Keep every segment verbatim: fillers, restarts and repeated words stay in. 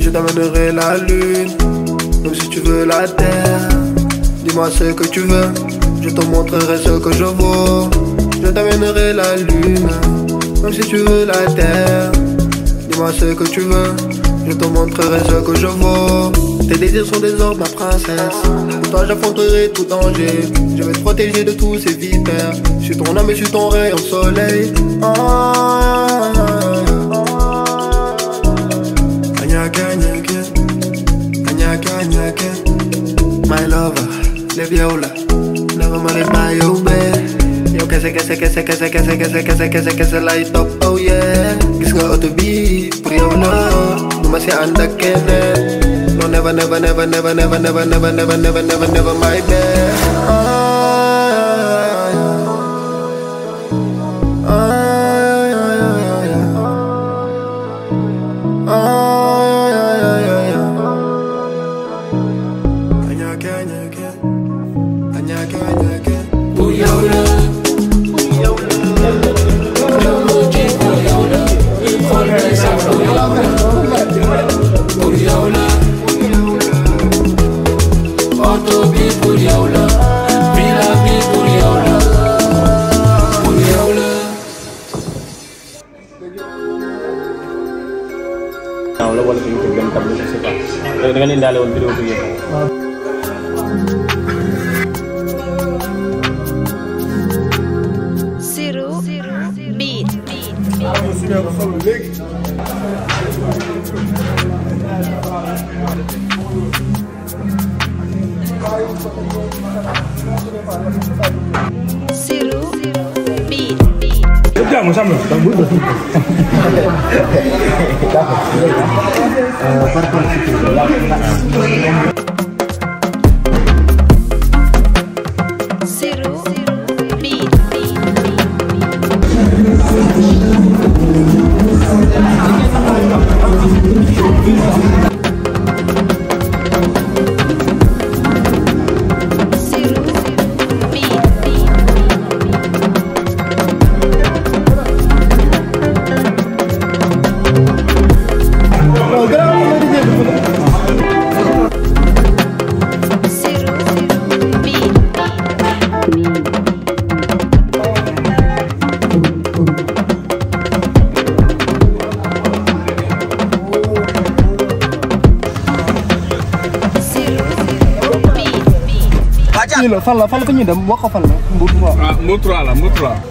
Je t'amènerai la lune, même si tu veux la terre. Dis-moi ce que tu veux, je te montrerai ce que je vaux. Je t'amènerai la lune, même si tu veux la terre. Dis-moi ce que tu veux, je te montrerai ce que je vaux. Tes désirs sont des ordres, ma princesse. Pour toi j'affronterai tout danger. Je vais te protéger de tous ces vipères. Je suis ton âme et je suis ton rayon de soleil. Ah, Anyaka, anyaka, anyaka, anyaka. My lover, le viola. Never mind my yo, babe. Yo, que sé, que sé, que sé, que sé, que sé, que sé, que sé, que sé, que sé, light up, oh yeah. Gis nga auto bi pour yow la. Du ma si ànd ak keneen. No, never, never, never, never, never, never, never, never, never, never, never, my babe. la wala dañu ko gën tableau je sais pas da nga leen dalé won vidéo bi yépp zero beat zero beat Vediamo, Samuel, sta guardando tutto. zero beat Lo fan la fan la ko ñu dem wax ko fan la Mbour trois. Ah Mbour trois la Mbour trois.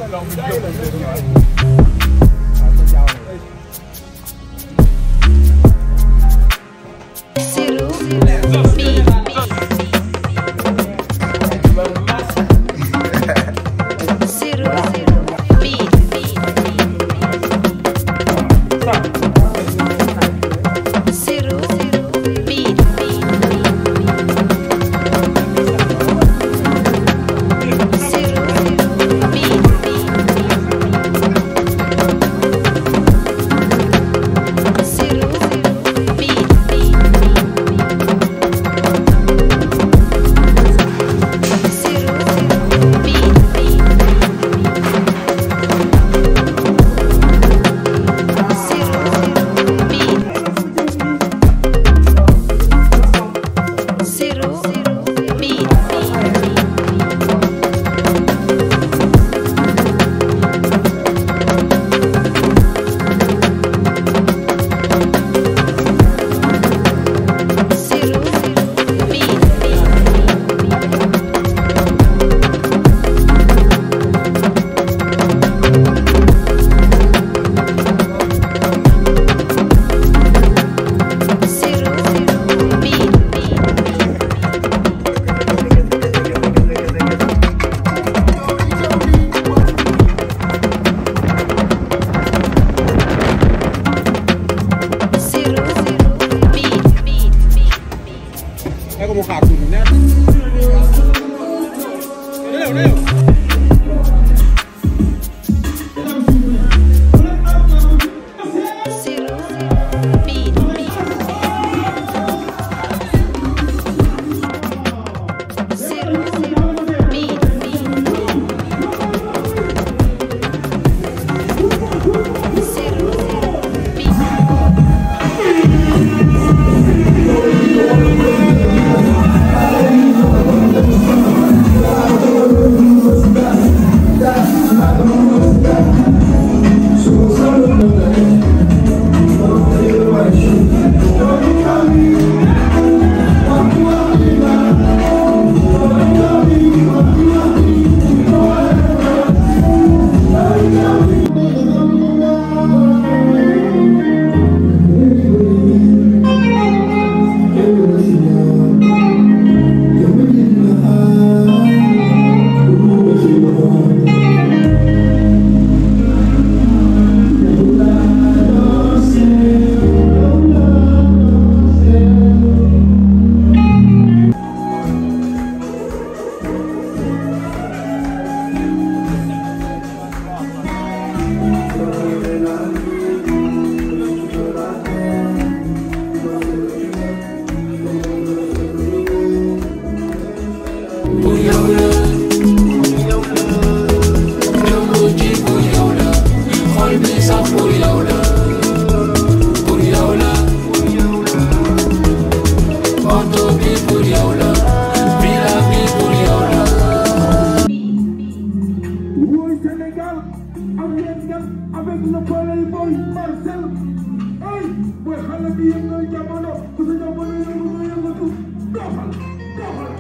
zero beat di yëngal jamono ku sa jamono yëngu nga yëngatu doxal doxal